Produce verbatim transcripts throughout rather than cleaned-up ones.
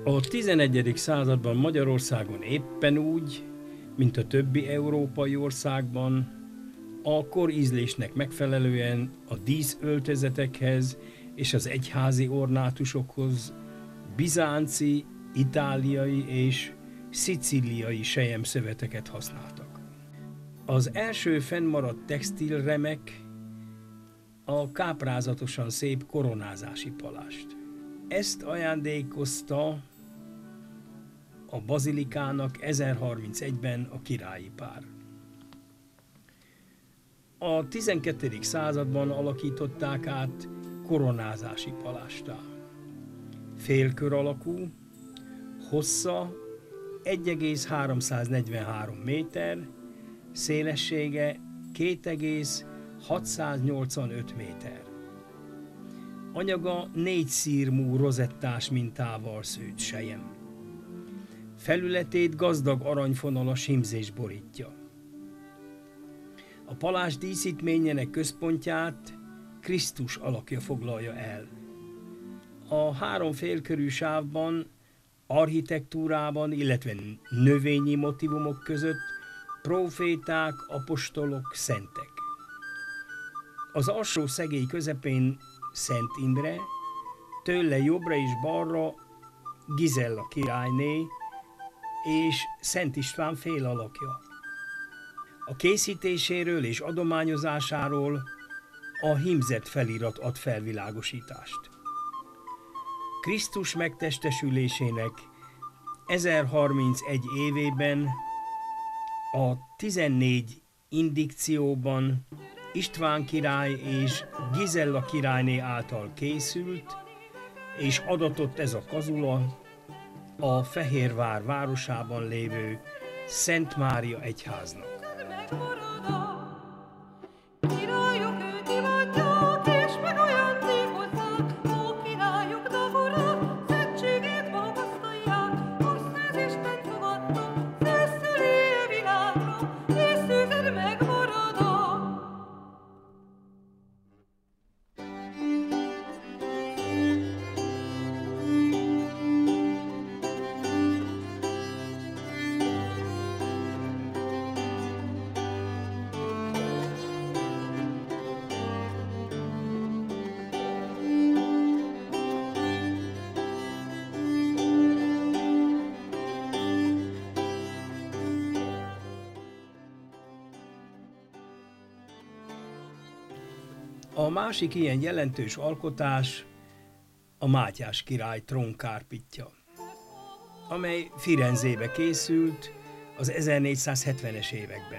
A tizenegyedik században Magyarországon éppen úgy, mint a többi európai országban, a korízlésnek megfelelően a díszöltözetekhez és az egyházi ornátusokhoz bizánci, itáliai és szicíliai selyemszöveteket használtak. Az első fennmaradt textilremek a káprázatosan szép koronázási palást. Ezt ajándékozta a bazilikának ezerharmincegyben a királyi pár. A tizenkettedik században alakították át koronázási palástá. Félkör alakú, hossza egy egész háromszáznegyvenhárom méter, szélessége két egész hatszáznyolcvanöt méter. Anyaga négy szírmú rozettás mintával szőtt sejem. Felületét gazdag aranyfonalas hímzés borítja. A palás díszítményének központját Krisztus alakja foglalja el. A három félkörű sávban, architektúrában, illetve növényi motívumok között próféták, apostolok, szentek. Az alsó szegély közepén Szent Imre, tőle jobbra és balra Gizella királyné és Szent István félalakja. A készítéséről és adományozásáról a hímzett felirat ad felvilágosítást. Krisztus megtestesülésének ezerharmincegy évében a tizennégy indikcióban István király és Gizella királyné által készült, és adatott ez a kazula a Fehérvár városában lévő Szent Mária egyháznak. A másik ilyen jelentős alkotás a Mátyás király trónkárpitja, amely Firenzébe készült az ezernégyszázhetvenes években.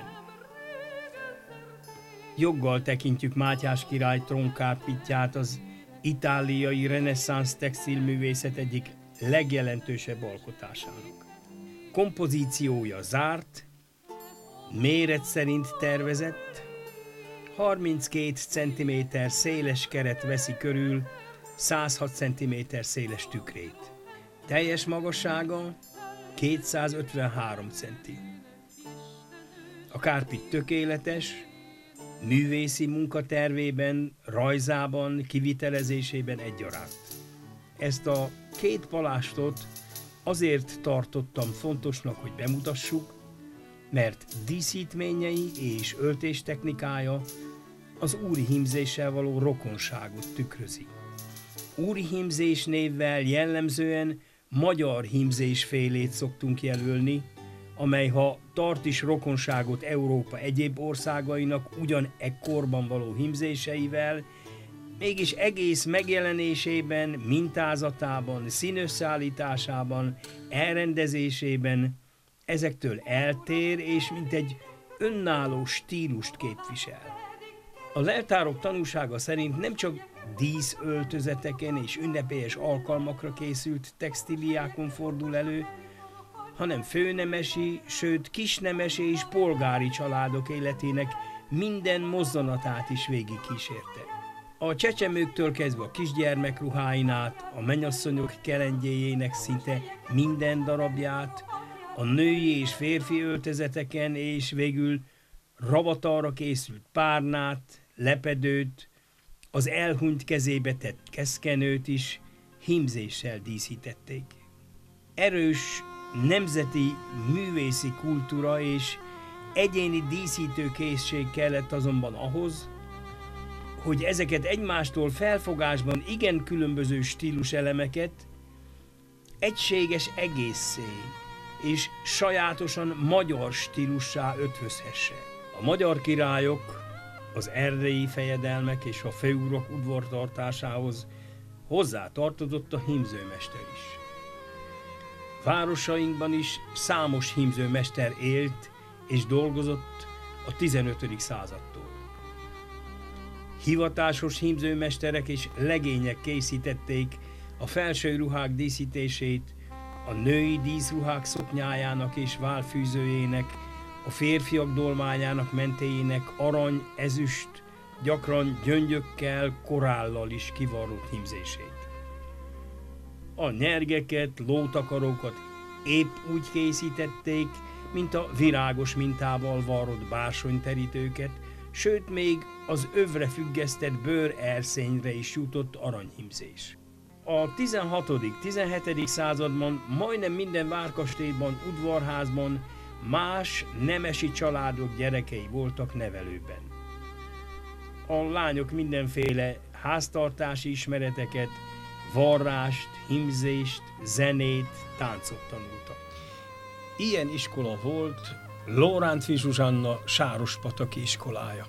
Joggal tekintjük Mátyás király trónkárpitját az itáliai reneszánsz textilművészet egyik legjelentősebb alkotásának. Kompozíciója zárt, méret szerint tervezett, harminckét centiméter széles keret veszi körül százhat centiméter széles tükrét. Teljes magassága kétszázötvenhárom centi. A kárpit tökéletes, művészi munkatervében, rajzában, kivitelezésében egyaránt. Ezt a két palástot azért tartottam fontosnak, hogy bemutassuk, mert díszítményei és öltéstechnikája az úri hímzéssel való rokonságot tükrözi. Úri hímzés névvel jellemzően magyar hímzésfélét szoktunk jelölni, amely ha tart is rokonságot Európa egyéb országainak ugyan ekkorban való hímzéseivel, mégis egész megjelenésében, mintázatában, színösszeállításában, elrendezésében ezektől eltér és mintegy önálló stílust képvisel. A leltárok tanúsága szerint nem csak díszöltözeteken és ünnepélyes alkalmakra készült textíliákon fordul elő, hanem főnemesi, sőt kisnemesi és polgári családok életének minden mozzanatát is végig kísérte. A csecsemőktől kezdve a kisgyermekruháin át, a mennyasszonyok kelendjéjének szinte minden darabját, a női és férfi öltözeteken és végül ravatalra készült párnát, lepedőt, az elhunyt kezébe tett keszkenőt is hímzéssel díszítették. erős nemzeti művészi kultúra és egyéni díszítőkészség kellett azonban ahhoz, hogy ezeket egymástól felfogásban igen különböző stíluselemeket egységes egészé és sajátosan magyar stílussá ötvözhesse. A magyar királyok, az erdélyi fejedelmek és a főurak udvartartásához hozzá tartozott a hímzőmester is. Városainkban is számos hímzőmester élt és dolgozott a tizenötödik századtól. Hivatásos hímzőmesterek és legények készítették a felső ruhák díszítését, a női díszruhák szoknyájának és válfűzőjének, a férfiak dolmányának mentéjének arany, ezüst, gyakran gyöngyökkel, korállal is kivarrott hímzését. A nyergeket, lótakarókat épp úgy készítették, mint a virágos mintával varrott bársonyterítőket, sőt még az övre függesztett bőrerszényre is jutott aranyhímzés. A tizenhatodik-tizenhetedik században majdnem minden várkastélyban, udvarházban más nemesi családok gyerekei voltak nevelőben. A lányok mindenféle háztartási ismereteket, varrást, hímzést, zenét, táncot tanultak. Ilyen iskola volt Lórántffy Zsuzsanna sárospataki iskolája.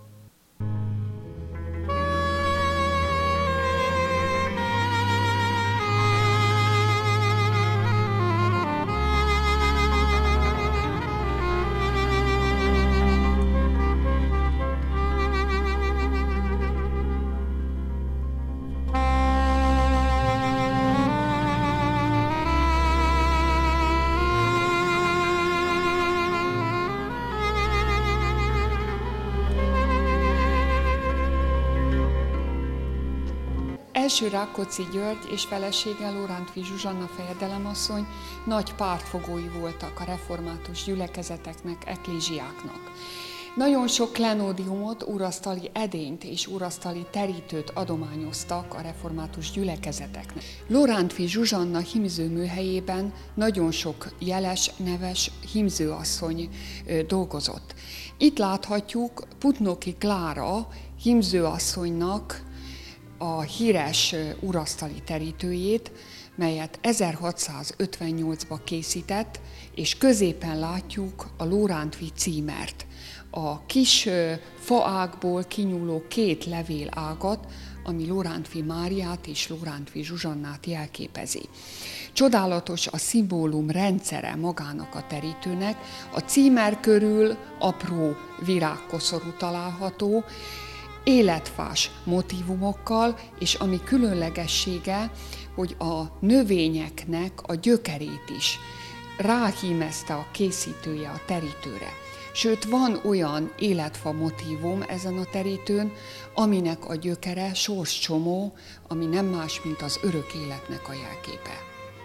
Első Rákóczi György és felesége Lórántffy Zsuzsanna fejedelemasszony nagy pártfogói voltak a református gyülekezeteknek, eklézsiáknak. Nagyon sok klenódiumot, urasztali edényt és urasztali terítőt adományoztak a református gyülekezeteknek. Lórántffy Zsuzsanna hímzőműhelyében nagyon sok jeles, neves hímzőasszony dolgozott. Itt láthatjuk Putnoki Klára hímzőasszonynak a híres urasztali terítőjét, melyet ezerhatszázötvennyolcban készített, és középen látjuk a Lórántffy címert. A kis faágból kinyúló két levélágat, ami Lórántffy Máriát és Lórántffy Zsuzsannát jelképezi. Csodálatos a szimbólum rendszere magának a terítőnek, a címer körül apró virágkoszorú található, életfás motívumokkal, és ami különlegessége, hogy a növényeknek a gyökerét is ráhímezte a készítője a terítőre. Sőt, van olyan életfa motívum ezen a terítőn, aminek a gyökere sorscsomó, ami nem más, mint az örök életnek a jelképe.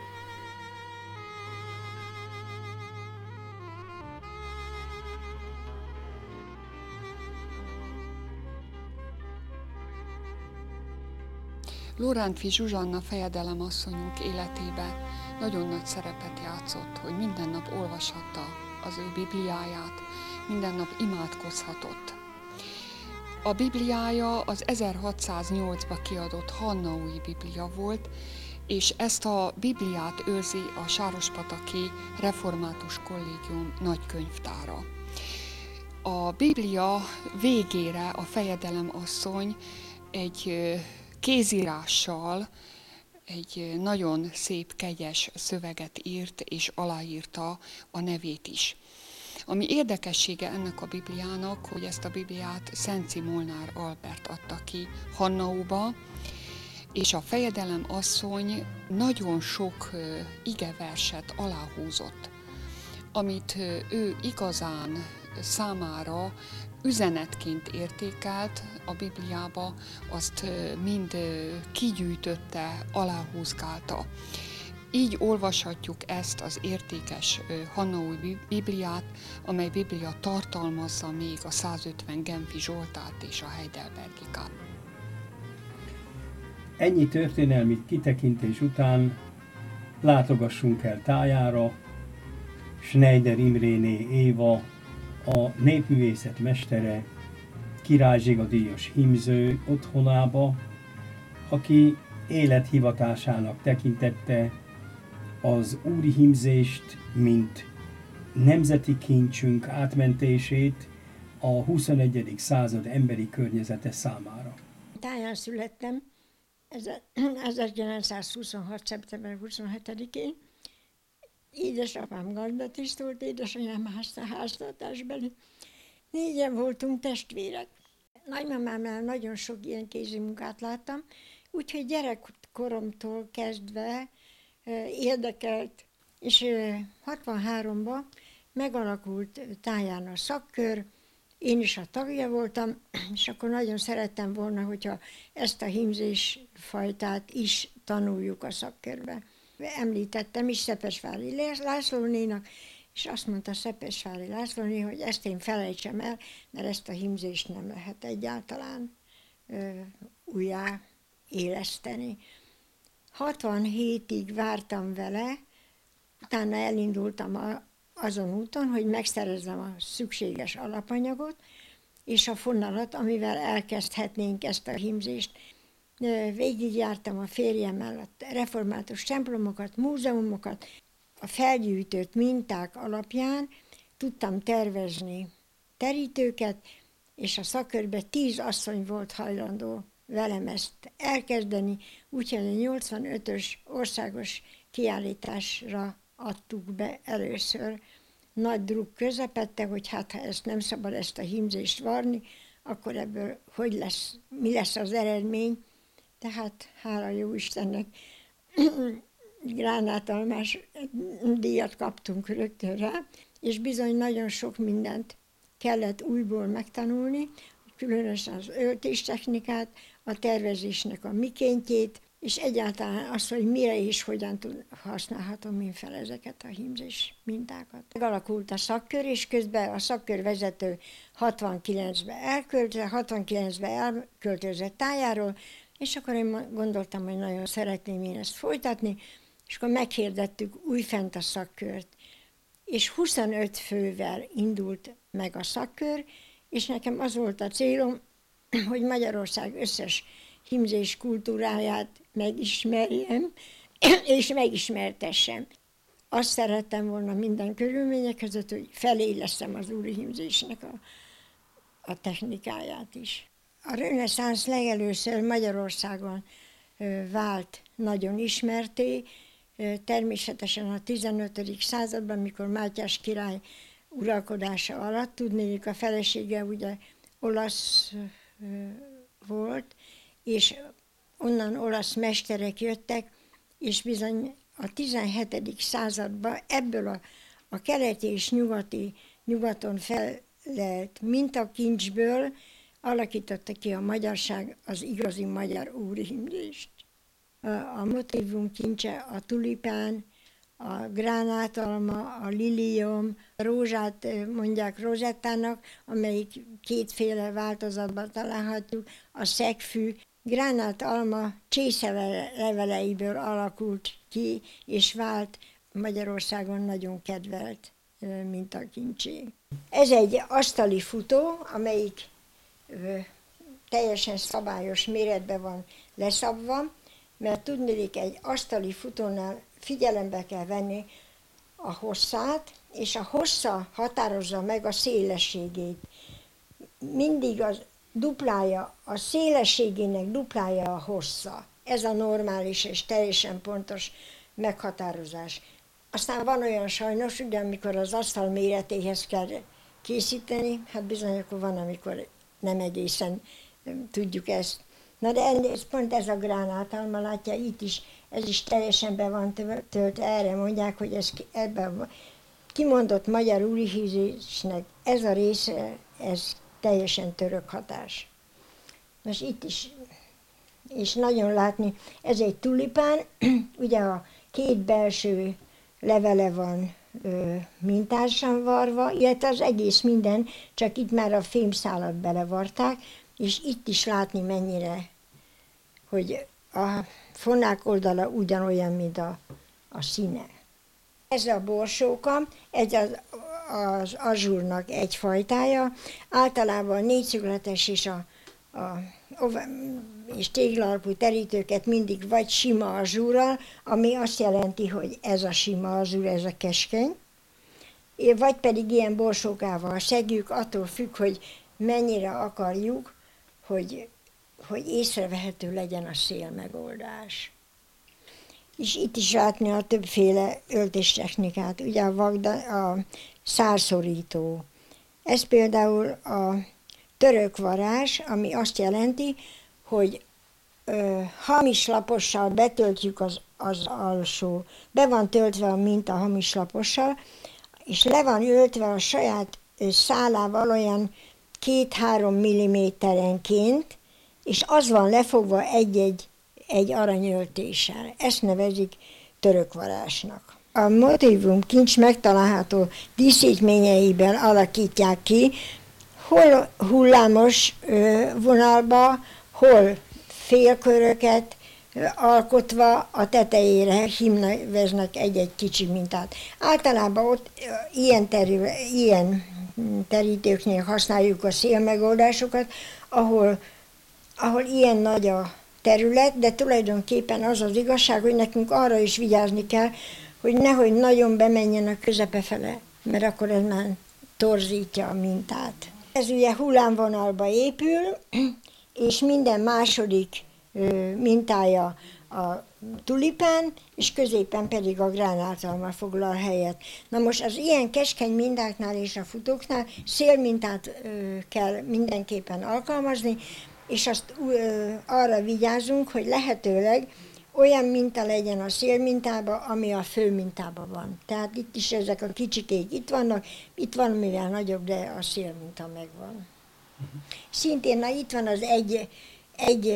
Lórántffy Zsuzsanna fejedelemasszonyunk életében nagyon nagy szerepet játszott, hogy minden nap olvashatta az ő Bibliáját, minden nap imádkozhatott. A Bibliája az ezerhatszáznyolcban kiadott Hannaui Biblia volt, és ezt a Bibliát őrzi a sárospataki Református Kollégium nagykönyvtára. A Biblia végére a fejedelemasszony egy kézírással egy nagyon szép, kegyes szöveget írt, és aláírta a nevét is. Ami érdekessége ennek a Bibliának, hogy ezt a Bibliát Szenci Molnár Albert adta ki Hannauba, és a fejedelem asszony nagyon sok igeverset aláhúzott, amit ő igazán számára üzenetként értékelt a Bibliába, azt mind kigyűjtötte, aláhúzgálta. Így olvashatjuk ezt az értékes Hannaui Bibliát, amely Biblia tartalmazza még a százötven Genfi Zsoltárt és a Heidelbergikát. Ennyi történelmi kitekintés után látogassunk el tájára. Schneider Imréné Éva, a népművészet mestere, Király Zsiga díjas hímző otthonába, aki élethivatásának tekintette az úri hímzést, mint nemzeti kincsünk átmentését a huszonegyedik század emberi környezete számára. Táján születtem ezerkilencszázhuszonhat. szeptember huszonhetedikén. Édesapám gazdatiszt volt, édesanyám háztartásbeli. Négyen voltunk testvérek. Nagymamámnál nagyon sok ilyen kézimunkát láttam, úgyhogy gyerekkoromtól kezdve érdekelt, és hatvanháromban megalakult Táján a szakkör, én is a tagja voltam, és akkor nagyon szerettem volna, hogyha ezt a hímzés fajtát is tanuljuk a szakkörbe. Említettem is Szepesvári Lászlónénak, és azt mondta Szepesvári Lászlóné, hogy ezt én felejtsem el, mert ezt a hímzést nem lehet egyáltalán ö, újjá éleszteni. hatvanhétig vártam vele, utána elindultam a, azon úton, hogy megszerezzem a szükséges alapanyagot, és a fonalat, amivel elkezdhetnénk ezt a hímzést. Végigjártam a férjemmel a református templomokat, múzeumokat, a felgyűjtött minták alapján tudtam tervezni terítőket, és a szakkörbe tíz asszony volt hajlandó velem ezt elkezdeni, úgyhogy a nyolcvanötös országos kiállításra adtuk be először. Nagy druk közepette, hogy hát ha ezt nem szabad ezt a hímzést varni, akkor ebből hogy lesz, mi lesz az eredmény. Tehát hála jó Istennek gránátalmás díjat kaptunk rögtön rá, és bizony nagyon sok mindent kellett újból megtanulni, különösen az öltéstechnikát, a tervezésnek a mikéntjét, és egyáltalán az, hogy mire és hogyan tud, használhatom én fel ezeket a hímzés mintákat. Megalakult a szakkör, és közben a szakkörvezető hatvankilencben elköltözött, hatvankilencben elköltözött Tájáról, és akkor én gondoltam, hogy nagyon szeretném én ezt folytatni, és akkor meghirdettük újfent a szakkört. És huszonöt fővel indult meg a szakkör, és nekem az volt a célom, hogy Magyarország összes hímzés kultúráját megismerjem, és megismertessem. Azt szerettem volna minden körülmények között, hogy felélesszem az úri hímzésnek a, a technikáját is. A reneszánsz legelőször Magyarországon vált nagyon ismertté, természetesen a tizenötödik században, mikor Mátyás király uralkodása alatt, tudnék, a felesége ugye olasz volt, és onnan olasz mesterek jöttek, és bizony a tizenhetedik században ebből a, a keleti és nyugati, nyugaton fellelt mintakincsből alakította ki a magyarság az igazi magyar úrhímzést. A, a motívum kincse a tulipán, a gránátalma, a lilium, a rózsát mondják rozettának, amelyik kétféle változatban találhatjuk, a szegfű. Gránátalma csészeveleiből alakult ki, és vált Magyarországon nagyon kedvelt mintakincsé. Ez egy asztali futó, amelyik teljesen szabályos méretben van leszabva, mert tudnék, egy asztali futónál figyelembe kell venni a hosszát, és a hossza határozza meg a szélességét. Mindig az duplája, a szélességének duplája a hossza. Ez a normális és teljesen pontos meghatározás. Aztán van olyan sajnos, ugye, amikor az asztal méretéhez kell készíteni, hát bizony akkor van, amikor nem egészen tudjuk ezt. Na de ez, pont ez a gránátalma, látja, itt is, ez is teljesen be van töltve, erre mondják, hogy ez ebben a kimondott magyar úrihízésnek ez a része, ez teljesen török hatás. Most itt is, és nagyon látni, ez egy tulipán, ugye a két belső levele van ö, mintásan varva, illetve az egész minden, csak itt már a fémszálat belevarták, és itt is látni mennyire, hogy a fonák oldala ugyanolyan, mint a, a színe. Ez a borsóka, ez az, az azsúrnak egy fajtája, általában négyszögletes és a, a és téglalapú terítőket mindig vagy sima azsúrral, ami azt jelenti, hogy ez a sima azsúr, ez a keskeny, vagy pedig ilyen borsókával segjük, attól függ, hogy mennyire akarjuk, hogy, hogy észrevehető legyen a szélmegoldás. És itt is látni a többféle öltéstechnikát, ugye a, vagda, a szárszorító. Ez például a török varázs, ami azt jelenti, hogy ö, hamis lapossal betöltjük az, az alsó, be van töltve a minta hamis lapossal, és le van öltve a saját szálával olyan két-három milliméterenként, és az van lefogva egy-egy egy aranyöltéssel. Ezt nevezik törökvarásnak. A motívum kincs megtalálható díszítményeiben alakítják ki, hol hullámos vonalba, hol félköröket alkotva a tetejére hímneveznek egy-egy kicsi mintát. Általában ott ilyen, terül, ilyen terítőknél használjuk a szélmegoldásokat, ahol, ahol ilyen nagy a terület, de tulajdonképpen az az igazság, hogy nekünk arra is vigyázni kell, hogy nehogy nagyon bemenjen a közepe fele, mert akkor ez már torzítja a mintát. Ez ugye hullámvonalba épül, és minden második mintája a tulipán, és középen pedig a gránátalma foglal helyet. Na most az ilyen keskeny mintáknál és a futóknál szélmintát kell mindenképpen alkalmazni, és azt ö, arra vigyázunk, hogy lehetőleg olyan minta legyen a szélmintában, ami a fő mintában van. Tehát itt is ezek a kicsikék itt vannak, itt van mivel nagyobb, de a szélminta megvan. Szintén na, itt van az egy, egy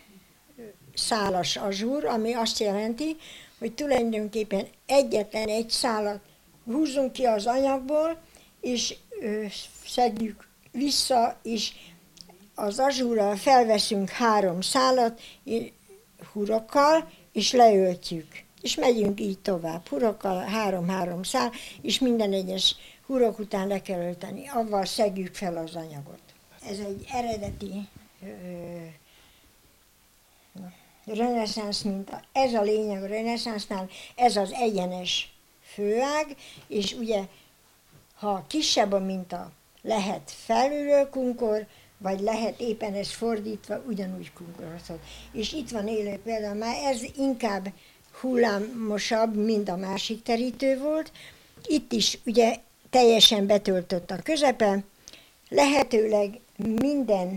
szálas azsúr, ami azt jelenti, hogy tulajdonképpen egyetlen egy szálat húzzunk ki az anyagból, és ö, szedjük vissza, és az azsúrral felveszünk három szálat hurokkal, és leöltjük. És megyünk így tovább. Hurokkal három-három szál, és minden egyes hurok után le kell ölteni. Avval szegjük fel az anyagot. Ez egy eredeti reneszánsz minta. Ez a lényeg a reneszánsznál, ez az egyenes főág, és ugye, ha kisebb a minta, lehet felülről kunkor, vagy lehet éppen ez fordítva, ugyanúgy kunkorozhat. És itt van élő például, már ez inkább hullámosabb, mint a másik terítő volt. Itt is ugye teljesen betöltött a közepe, lehetőleg minden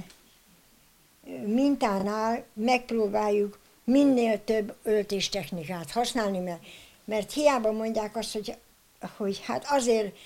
mintánál megpróbáljuk minél több öltéstechnikát használni, mert, mert hiába mondják azt, hogy, hogy hát azért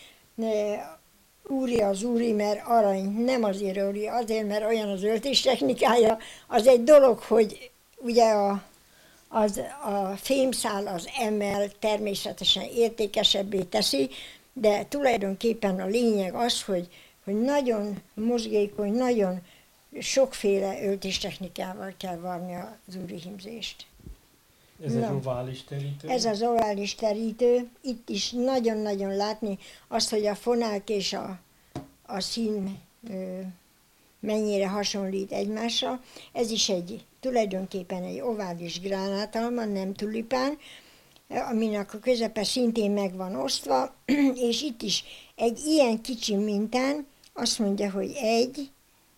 úri az úri, mert arany, nem azért úri, azért, mert olyan az öltéstechnikája. Az egy dolog, hogy ugye a, az, a fémszál az emel természetesen értékesebbé teszi, de tulajdonképpen a lényeg az, hogy, hogy nagyon mozgékony, nagyon sokféle öltéstechnikával kell varni az úrihímzést. Ez az ovális terítő? Ez az ovális terítő. Itt is nagyon-nagyon látni azt, hogy a fonák és a, a szín ö, mennyire hasonlít egymásra. Ez is egy, tulajdonképpen egy ovális gránátalma, nem tulipán, aminek a közepe szintén meg van osztva, és itt is egy ilyen kicsi mintán azt mondja, hogy egy,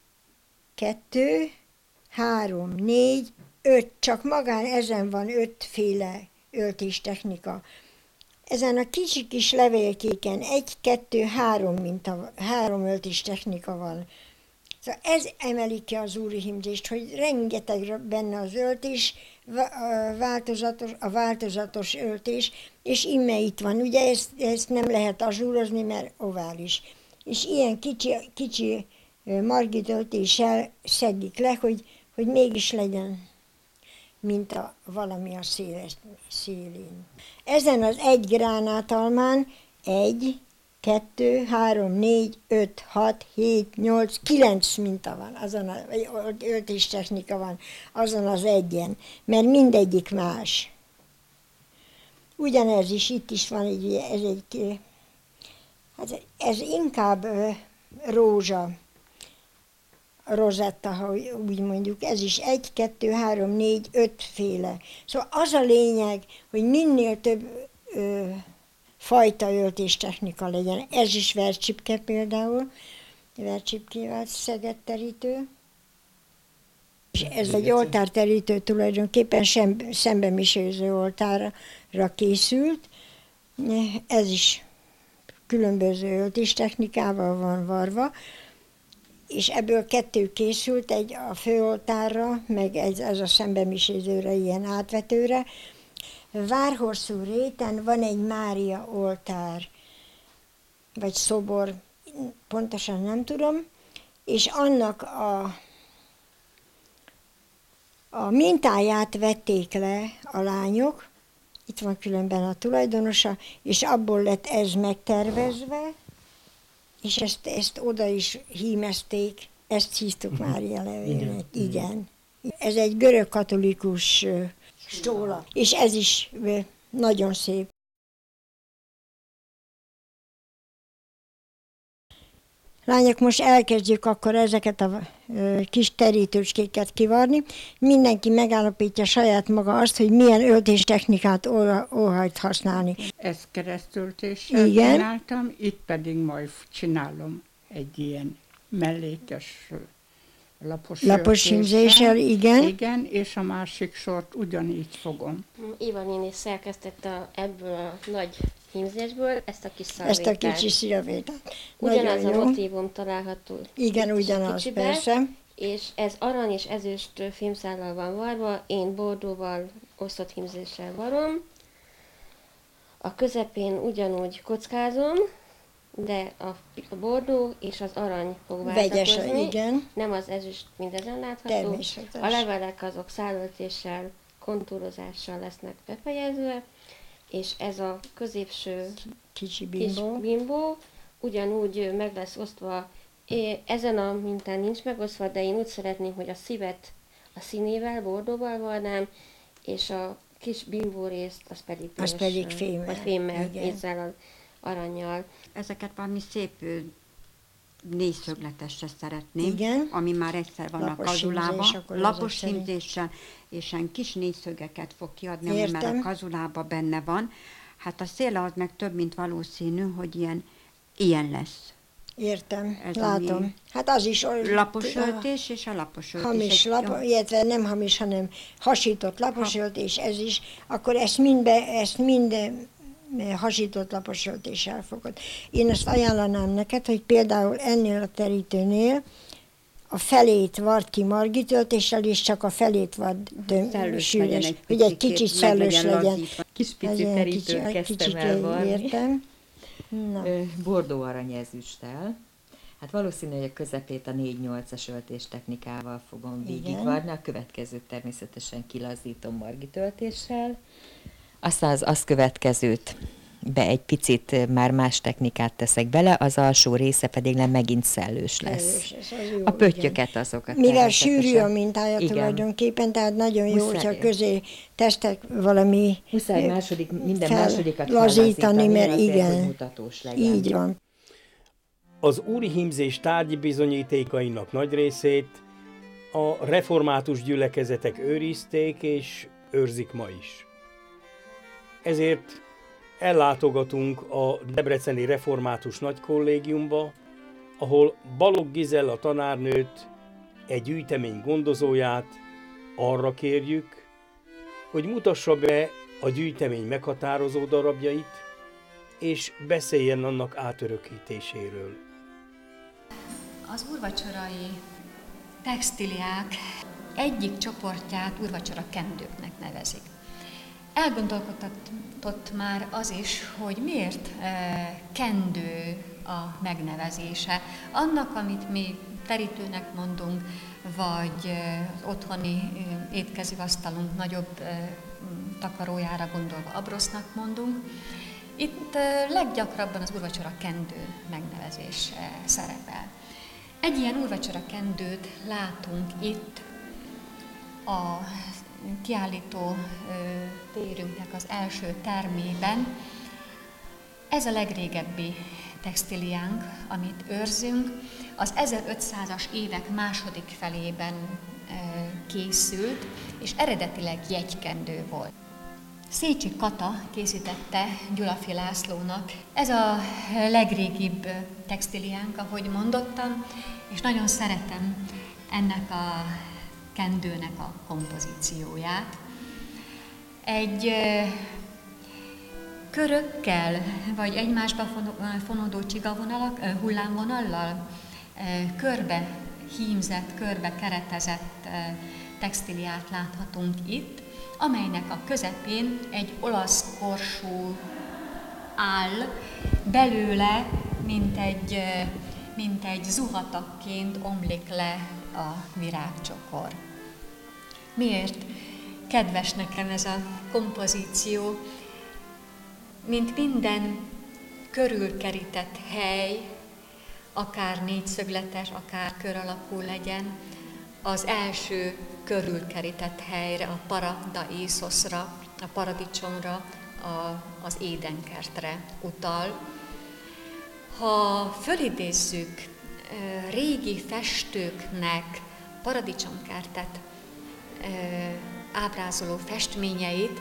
kettő, három, négy, öt, csak magán ezen van ötféle öltéstechnika. Ezen a kicsi kis levélkéken egy, kettő, három, minta, három öltéstechnika van. Szóval ez emeli ki az úrihímzést, hogy rengeteg benne az öltés, változatos, a változatos öltés, és imme itt van. Ugye ezt, ezt nem lehet azsúrozni, mert ovális. És ilyen kicsi, kicsi margitöltéssel szedjük le, hogy, hogy mégis legyen mint a valami a széles, szélén. Ezen az egy gránátalmán egy, kettő, három, négy, öt, hat, hét, nyolc, kilenc minta van, azon a, vagy öltéstechnika van azon az egyen, mert mindegyik más. Ugyanez is, itt is van egy, ez egy, hát ez inkább rózsa, rozetta, ha úgy mondjuk, ez is egy, kettő, három, négy, öt féle. Szóval az a lényeg, hogy minél több ö, fajta öltéstechnika legyen. Ez is vercsipke például, vercsipkével szegett terítő. És ez egy oltárterítő tulajdonképpen sem, szembemisélző oltárra készült. Ez is különböző öltéstechnikával van varva, és ebből kettő készült, egy a főoltárra, meg ez, ez a szembemisélzőre, ilyen átvetőre. Várhosszú réten van egy Mária oltár, vagy szobor, pontosan nem tudom, és annak a, a mintáját vették le a lányok, itt van különben a tulajdonosa, és abból lett ez megtervezve, és ezt, ezt oda is hímezték, ezt hívtuk Mária levélnek, igen. Ez egy görög-katolikus stóla, és ez is nagyon szép. Lányok, most elkezdjük akkor ezeket a kis terítőcskéket kivarni. Mindenki megállapítja saját maga azt, hogy milyen öltéstechnikát óhajt használni. Ezt keresztültéssel csináltam, itt pedig majd csinálom egy ilyen mellékes lapos Lapos hímzéssel, igen. Igen, és a másik sort ugyanígy fogom. Éva néni szerkesztette ebből a nagy hímzésből ezt a kis szalvétát. Ezt a kicsi szilvétát. Ugyanaz a motívum található. Igen, ugyanaz, kicsibe, persze. És ez arany és ezüst fémszállal van varva, én bordóval, osztott hímzéssel varom. A közepén ugyanúgy kockázom, de a, a bordó és az arany fog váltakozni. Vegyes, igen. Nem az ezüst mindezen látható. A levelek azok szálöltéssel, kontúrozással lesznek befejezve, és ez a középső kicsi bimbó, kis bimbó ugyanúgy meg lesz osztva. Ezen a mintán nincs megosztva, de én úgy szeretném, hogy a szívet a színével, bordóval varnám, és a kis bimbó részt az pedig, az pedig fémmel, vagy fémmel, ezzel az arannyal. Ezeket valami szép négyszögletesre szeretném, igen. Ami már egyszer van lapos a kazulában, lapos hímzéssel, és ilyen kis négyszögeket fog kiadni, ami már a kazulában benne van. Hát a széle az meg több, mint valószínű, hogy ilyen, ilyen lesz. Értem, ez látom. Hát az is olyan... Lapos öltés és a lapos öltés. Hamis, lap, illetve nem hamis, hanem hasított lapos öltés, ez is. Akkor ezt mind, be, ezt mind hasított lapos öltéssel fogod. Én azt ajánlanám neked, hogy például ennél a terítőnél a felét vard ki margitöltéssel, és csak a felét vard sűrűs, hogy egy kicsit szellős legyen. Kis pici terítőt kezdtem el varni. Értem. Bordó arany ezüsttel. Hát valószínű, hogy a közepét a négy nyolcas öltéstechnikával fogom végigvarni, a következőt természetesen kilazítom margitöltéssel. Aztán az azt következőt be egy picit már más technikát teszek bele, az alsó része pedig nem megint szellős lesz. Szellős, jó, a pöttyöket igen. Azokat. Mivel sűrű a mintája igen. Tulajdonképpen, tehát nagyon jó, muszáj, hogyha közé testek valami muszáj második, minden másodikat lazítani, mert igen, azért, mutatós legyen. Így van. Az úri hímzés tárgyi bizonyítékainak nagy részét a református gyülekezetek őrizték és őrzik ma is. Ezért ellátogatunk a Debreceni Református Nagykollégiumba, ahol Balogh Gizella tanárnőt, egy gyűjtemény gondozóját arra kérjük, hogy mutassa be a gyűjtemény meghatározó darabjait, és beszéljen annak átörökítéséről. Az úrvacsorai textíliák egyik csoportját úrvacsora kendőknek nevezik. Elgondolkodtatott már az is, hogy miért e, kendő a megnevezése. Annak, amit mi terítőnek mondunk, vagy e, az otthoni e, étkezőasztalunk nagyobb e, takarójára gondolva abrosznak mondunk. Itt e, leggyakrabban az úrvacsora kendő megnevezés e, szerepel. Egy ilyen úrvacsora kendőt látunk itt a kiállító térünknek ennek az első termében. Ez a legrégebbi textíliánk, amit őrzünk, az ezerötszázas évek második felében készült, és eredetileg jegykendő volt. Szécsi Kata készítette Gyulafy Lászlónak. Ez a legrégibb textíliánk, ahogy mondottam, és nagyon szeretem ennek a kendőnek a kompozícióját. Egy körökkel, vagy egymásba fonódó csigavonalak, hullámvonallal körbe hímzett, körbe keretezett textíliát láthatunk itt, amelynek a közepén egy olasz korsó áll, belőle, mint egy, mint egy zuhatakként omlik le a virágcsokor. Miért kedves nekem ez a kompozíció? Mint minden körülkerített hely, akár négyszögletes, akár kör alakú legyen, az első körülkerített helyre, a Paradaíszoszra, a paradicsomra, a, az édenkertre utal. Ha fölidézzük régi festőknek paradicsomkertet ábrázoló festményeit,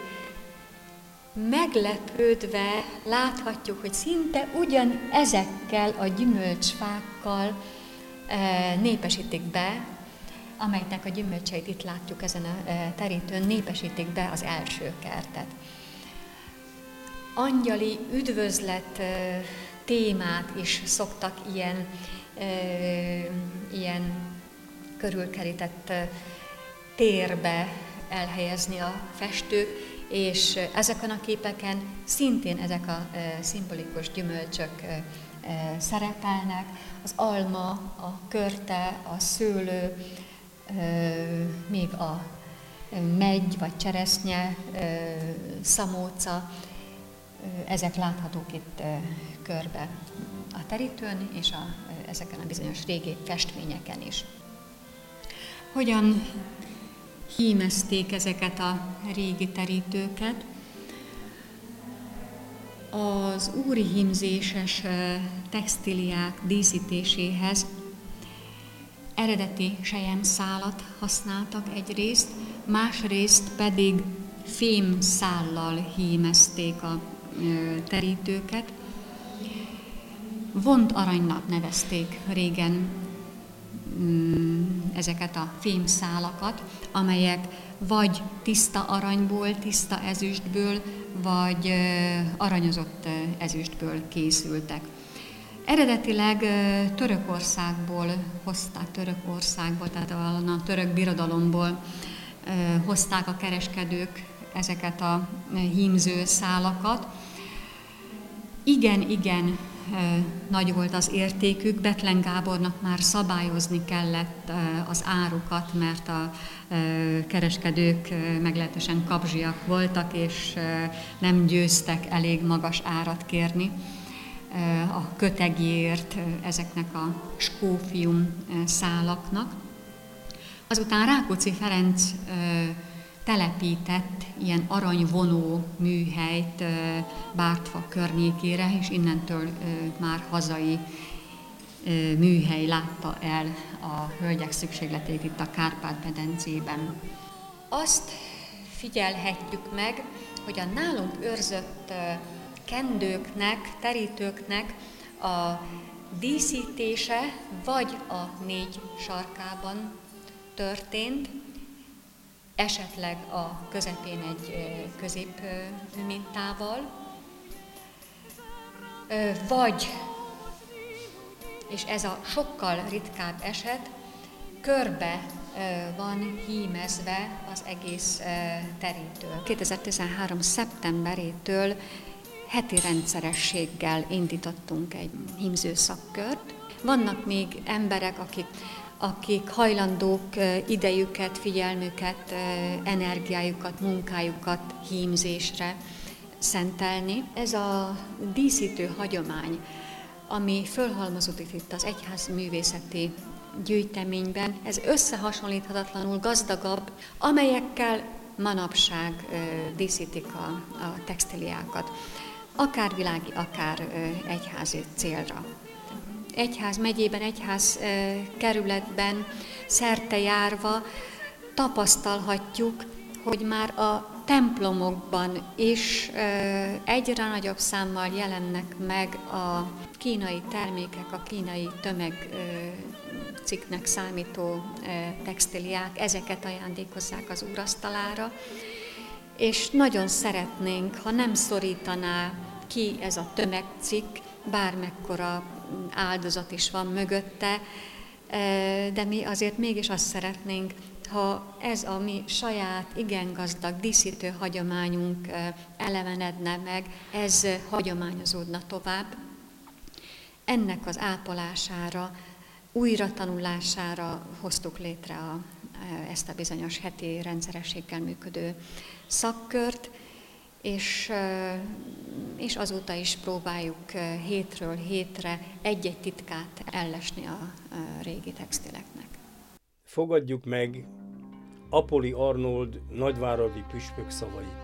meglepődve láthatjuk, hogy szinte ugyan ezekkel a gyümölcsfákkal népesítik be, amelynek a gyümölcseit itt látjuk ezen a terítőn, népesítik be az első kertet. Angyali üdvözlet témát is szoktak ilyen, ilyen körülkerített térbe elhelyezni a festők, és ezeken a képeken szintén ezek a szimbolikus gyümölcsök szerepelnek. Az alma, a körte, a szőlő, még a megy vagy cseresznye, szamóca, ezek láthatók itt körbe a terítőn és a, ezeken a bizonyos régi festményeken is. Hogyan hímezték ezeket a régi terítőket? Az úri hímzéses textíliák díszítéséhez eredeti selyemszálat használtak egyrészt, másrészt pedig fémszállal hímezték a terítőket. Vont aranynak nevezték régen ezeket a fémszálakat, amelyek vagy tiszta aranyból, tiszta ezüstből, vagy aranyozott ezüstből készültek. Eredetileg Törökországból hozták, Törökországból, tehát a török birodalomból hozták a kereskedők ezeket a hímző szálakat. Igen, igen, nagy volt az értékük, Bethlen Gábornak már szabályozni kellett az árukat, mert a kereskedők meglehetősen kapzsiak voltak, és nem győztek elég magas árat kérni a kötegjért ezeknek a skófium szálaknak. Azután Rákóczi Ferenc telepített ilyen aranyvonó műhelyt Bártfa környékére, és innentől már hazai műhely látta el a hölgyek szükségletét itt a Kárpát-medencében. Azt figyelhetjük meg, hogy a nálunk őrzött kendőknek, terítőknek a díszítése vagy a négy sarkában történt, esetleg a közepén egy közép mintával, vagy, és ez a sokkal ritkább eset, körbe van hímezve az egész terítő. kétezer-tizenhárom. szeptemberétől heti rendszerességgel indítottunk egy hímző szakkört. Vannak még emberek, akik akik hajlandók idejüket, figyelmüket, energiájukat, munkájukat hímzésre szentelni. Ez a díszítő hagyomány, ami fölhalmozódik itt az egyház művészeti gyűjteményben, ez összehasonlíthatatlanul gazdagabb, amelyekkel manapság díszítik a, a textiliákat, akár világi, akár egyházi célra. Egyház megyében, egyház kerületben szerte járva tapasztalhatjuk, hogy már a templomokban is egyre nagyobb számmal jelennek meg a kínai termékek, a kínai tömegcikknek számító textiliák, ezeket ajándékozzák az úrasztalára, és nagyon szeretnénk, ha nem szorítaná ki ez a tömegcikk, bármekkora áldozat is van mögötte, de mi azért mégis azt szeretnénk, ha ez a mi saját, igen gazdag díszítő hagyományunk elevenedne meg, ez hagyományozódna tovább. Ennek az ápolására, újra tanulására hoztuk létre a, ezt a bizonyos heti rendszerességgel működő szakkört, és, és azóta is próbáljuk hétről hétre egy-egy titkát ellesni a régi textileknek. Fogadjuk meg Apoli Arnold nagyváradi püspök szavait.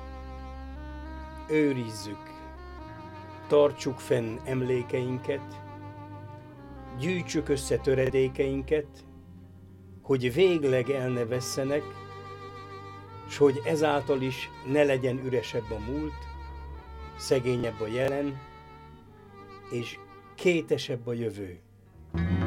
Őrizzük, tartsuk fenn emlékeinket, gyűjtsük össze töredékeinket, hogy végleg el ne vesszenek, s hogy ezáltal is ne legyen üresebb a múlt, szegényebb a jelen, és kétesebb a jövő.